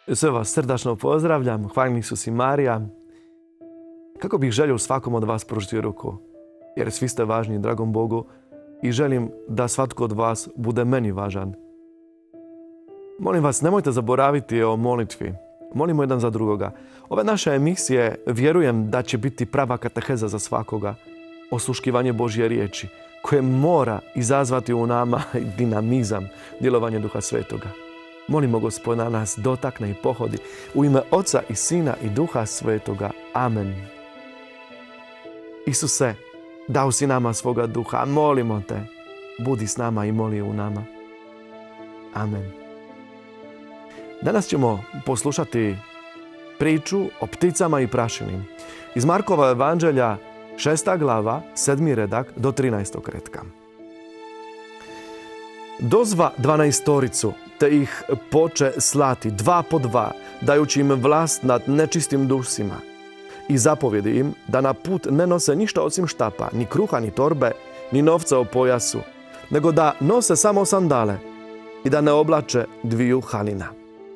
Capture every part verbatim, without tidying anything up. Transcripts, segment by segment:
Sve vas srdačno pozdravljam, hvaljen Isus i Marija. Kako bih želio svakom od vas pružiti ruku, jer svi ste važni dragom Bogu i želim da svatko od vas bude meni važan. Molim vas, nemojte zaboraviti o molitvi. Molimo jedan za drugoga. Ove naše emisije vjerujem da će biti prava kateheza za svakoga. Osluškivanje Božje riječi, koje mora izazvati u nama dinamizam, djelovanje Duha Svetoga. Molimo Gospoda nas dotakne i pohodi. U ime Oca i Sina i Duha Svetoga. Amen. Isuse, dao si nama svoga duha. Molimo te, budi s nama i moli u nama. Amen. Danas ćemo poslušati priču o pticama i prašini. Iz Markova evanđelja, šesta glava, sedmi redak do trinaestog redka. Dozva dvanaestoricu, te ih poče slati dva po dva, dajući im vlast nad nečistim dusima. I zapovjedi im da na put ne nose ništa osim štapa, ni kruha, ni torbe, ni novca u pojasu, nego da nose samo sandale i da ne oblače dviju halina.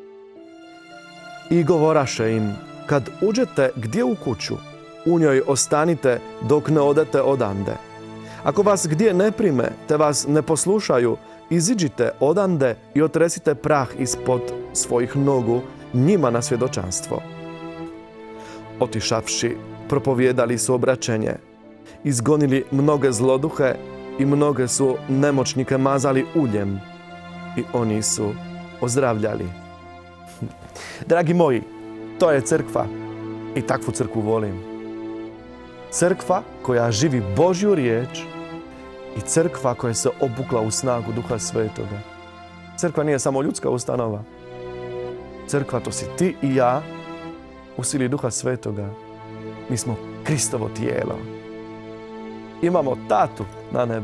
I govoraše im, kad uđete gdje u kuću, u njoj ostanite dok ne odete odande. Ako vas gdje ne prime, te vas ne poslušaju, iziđite odande i otresite prah ispod svojih nogu njima na svjedočanstvo. Otišavši, propovijedali su obraćenje, izgonili mnoge zloduhe i mnoge su nemoćnike mazali uljem i oni su ozdravljali. Dragi moji, to je crkva i takvu crkvu volim. Crkva koja živi Božju riječ i crkva koja se obukla u snagu Duha Svetoga. Crkva nije samo ljudska ustanova. Crkva to si ti i ja u sili Duha Svetoga. Mi smo Kristovo tijelo. Imamo tatu na nebu.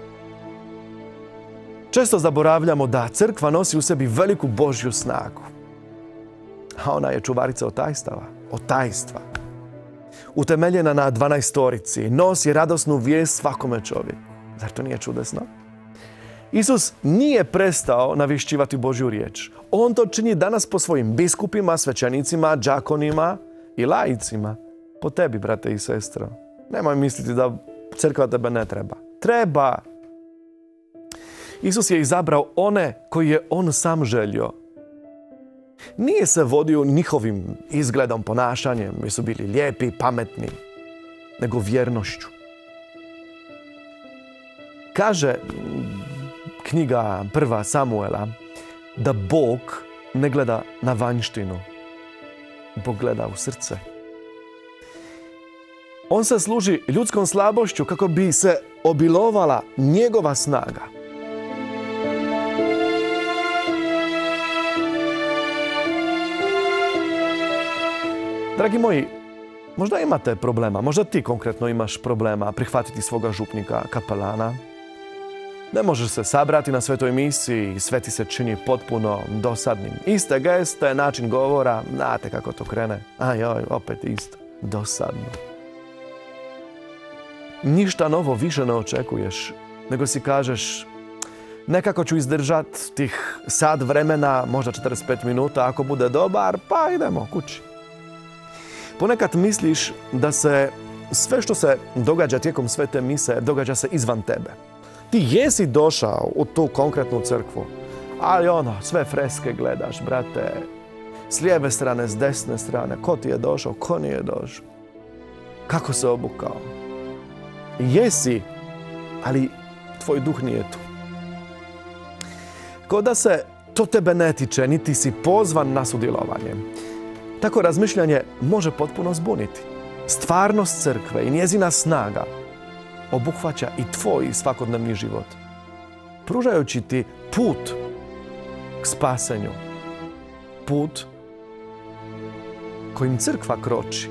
Često zaboravljamo da crkva nosi u sebi veliku Božju snagu. A ona je čuvarica otajstava. Otajstva. Utemeljena na dvanaestorici, nosi radosnu vijest svakome čovjeku. Zar to nije čudesno? Isus nije prestao navješćivati Božju riječ. On to čini danas po svojim biskupima, svećenicima, đakonima i laicima. Po tebi, brate i sestro. Nemoj misliti da crkva tebe ne treba. Treba. Isus je izabrao one koji je on sam želio. Nije se vodio njihovim izgledom, ponašanjem, jer su bili lijepi, pametni, nego vjernošću. Kaže knjiga prva Samuela da Bog ne gleda na vanjštinu, Bog gleda u srce. On se služi ljudskom slabošću kako bi se obilovala njegova snaga. Dragi moji, možda imate problema, možda ti konkretno imaš problema prihvatiti svoga župnika, kapelana. Ne možeš se sabrati na svetoj misiji i sve ti se čini potpuno dosadnim. Iste geste, način govora, znate kako to krene. Ajoj, opet isto, dosadno. Ništa novo više ne očekuješ, nego si kažeš nekako ću izdržat tih sat vremena, možda četrdeset pet minuta, ako bude dobar, pa idemo kući. Ponekad misliš da se sve što se događa tijekom svete mise događa se izvan tebe. Ti jesi došao u tu konkretnu crkvu, ali ono, sve freske gledaš, brate, s lijeve strane, s desne strane, ko ti je došao, ko nije došao, kako se obukao. Jesi, ali tvoj duh nije tu. Kao da se to tebe ne tiče, niti si pozvan na sudjelovanje. Tako razmišljanje može potpuno zbuniti. Stvarnost crkve i njezina snaga obuhvaća i tvoj svakodnevni život, pružajući ti put k spasenju. Put kojim crkva kroči.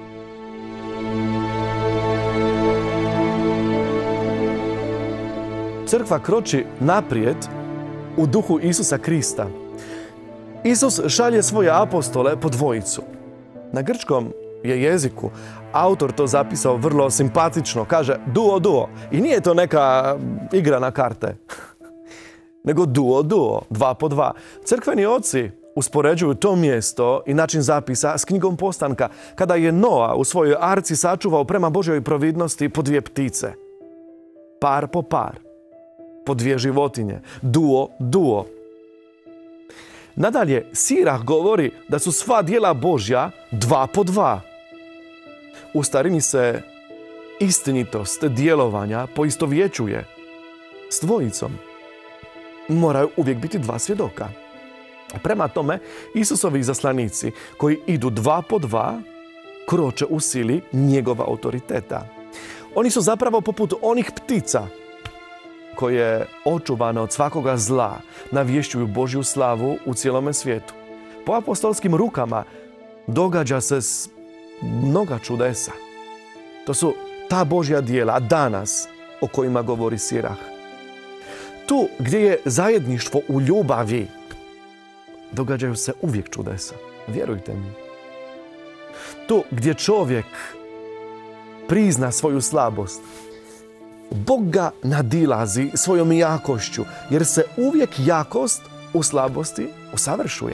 Crkva kroči naprijed u duhu Isusa Krista. Isus šalje svoje apostole po dvojicu. Na grčkom je jeziku autor to zapisao vrlo simpatično. Kaže duo, duo. I nije to neka igra na karte. Nego duo, duo. Dva po dva. Crkveni oci uspoređuju to mjesto i način zapisa s knjigom Postanka, kada je Noa u svojoj arci sačuvao prema Božjoj providnosti po dvije ptice. Par po par. Po dvije životinje. Duo, duo. Nadalje, Sirah govori da su sva djela Božja dva po dva. U starini se istinitost djelovanja poistovjećuje s dvojicom. Moraju uvijek biti dva svjedoka. Prema tome, Isusovi izaslanici koji idu dva po dva kroče u sili njegova autoriteta. Oni su zapravo poput onih ptica koje, očuvane od svakoga zla, navješćuju Božju slavu u cijelome svijetu. Po apostolskim rukama događa se mnoga čudesa. To su ta Božja djela danas o kojima govori Sirah. Tu gdje je zajedništvo u ljubavi, događaju se uvijek čudesa. Vjerujte mi. Tu gdje čovjek prizna svoju slabost, Bog ga nadilazi svojom jakošću, jer se uvijek jakost u slabosti usavršuje.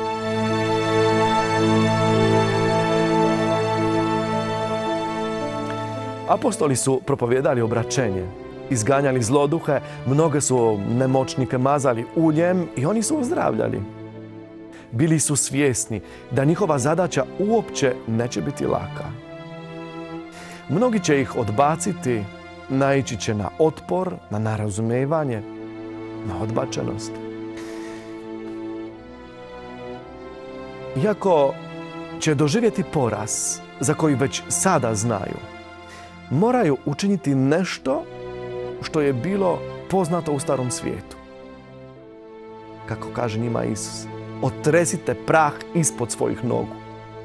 Apostoli su propovjedali obraćenje, izganjali zloduhe, mnoge su nemoćnike mazali uljem i oni su ozdravljali. Bili su svjesni da njihova zadaća uopće neće biti laka. Mnogi će ih odbaciti, naići će na otpor, na nerazumijevanje, na odbačenost. Iako će doživjeti poraz za koji već sada znaju, moraju učiniti nešto što je bilo poznato u starom svijetu. Kako kaže njima Isus, otresite prah ispod svojih nogu.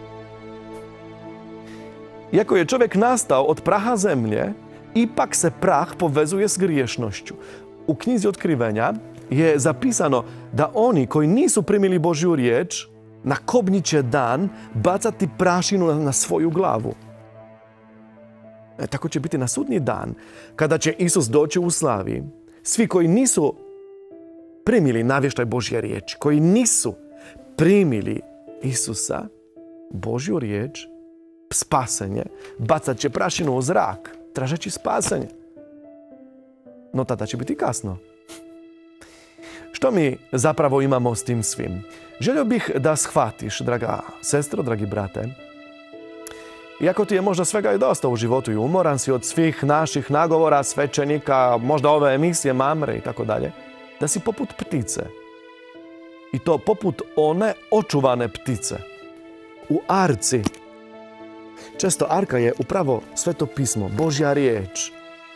Iako je čovjek nastao od praha zemlje, ipak se prah povezuje s griješnošću. U knjizi Otkrivenja je zapisano da oni koji nisu primili Božju riječ, na kobnji će dan bacati prašinu na svoju glavu. E, tako će biti na sudnji dan, kada će Isus doći u slavi. Svi koji nisu primili navještaj Božje riječi, koji nisu primili Isusa, Božju riječ, spasenje, bacat će prašinu u zrak, tražeći spasenje. No tada će biti kasno. Što mi zapravo imamo s tim svim? Želio bih da shvatiš, draga sestro, dragi brate, iako ti je možda svega i dosta u životu i umoran si od svih naših nagovora, svećenika, možda ove emisije, mamre i tako dalje, da si poput ptice. I to poput one očuvane ptice. U arci. Često arka je upravo Sveto pismo, Božja riječ.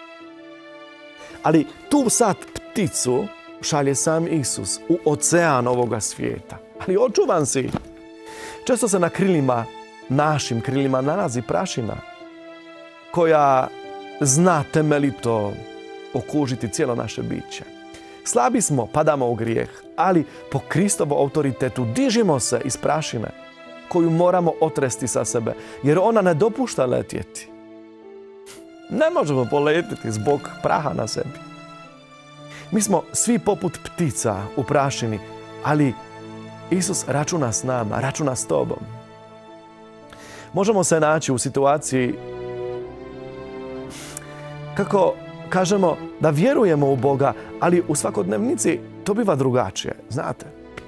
Ali tu sad pticu šalje sam Isus u ocean ovoga svijeta. Ali očuvan si. Često se na krilima, našim krilima, nalazi prašina koja zna temeljito okužiti cijelo naše biće. Slabi smo, padamo u grijeh, ali po Kristovom autoritetu dižimo se iz prašine koju moramo otresti sa sebe, jer ona ne dopušta letjeti. Ne možemo poletiti zbog praha na sebi. Mi smo svi poput ptica u prašini, ali Isus računa s nama, računa s tobom. Možemo se naći u situaciji kako kažemo da vjerujemo u Boga, ali u svakodnevnici to biva drugačije, znate.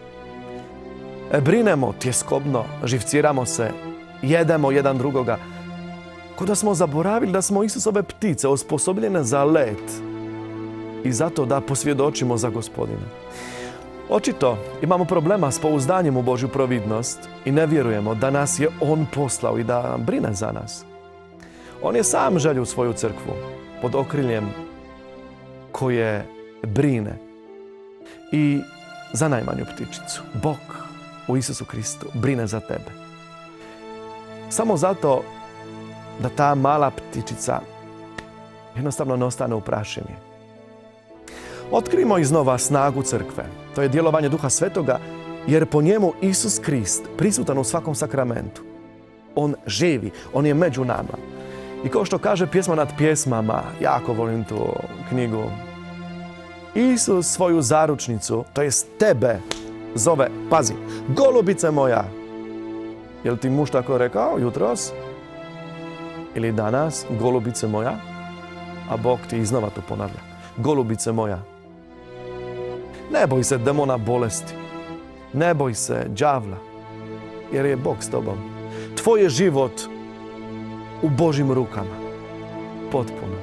Brinemo tjeskobno, živciramo se, jedemo jedan drugoga. Ko da smo zaboravili da smo Isusove ptice osposobljene za let i zato da posvjedočimo za Gospodina. Očito imamo problema s pouzdanjem u Božju providnost i ne vjerujemo da nas je On poslao i da brine za nas. On je sam želio svoju crkvu pod okriljem koje brine i za najmanju ptičicu. Bog u Isusu Kristu brine za tebe. Samo zato da ta mala ptičica jednostavno ne ostane u prašini. Otkrijmo iznova snagu crkve. To je djelovanje Duha Svetoga, jer po njemu Isus Krist prisutan u svakom sakramentu. On živi, on je među nama. I kao što kaže Pjesma nad pjesmama, jako volim tu knjigu, Isus svoju zaručnicu, to jest tebe, zove, pazi, golubice moja. Jel ti muž tako rekao jutros? Ili danas, golubice moja? A Bog ti iznova to ponavlja. Golubice moja. Ne boj se demona bolesti. Ne boj se đavla. Jer je Bog s tobom. Tvoj je život u Božim rukama. Potpuno.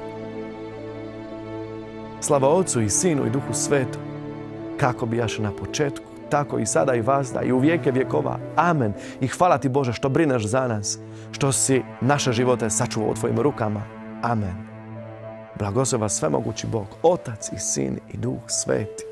Slava Otcu i Sinu i Duhu Svetom. Kako bijaše na početku, tako i sada i vazda i u vijeke vjekova. Amen. I hvala ti Bože što brineš za nas, što si naše živote sačuvao u tvojim rukama. Amen. Blagoslova svemogući Bog, Otac i Sin i Duh Sveti.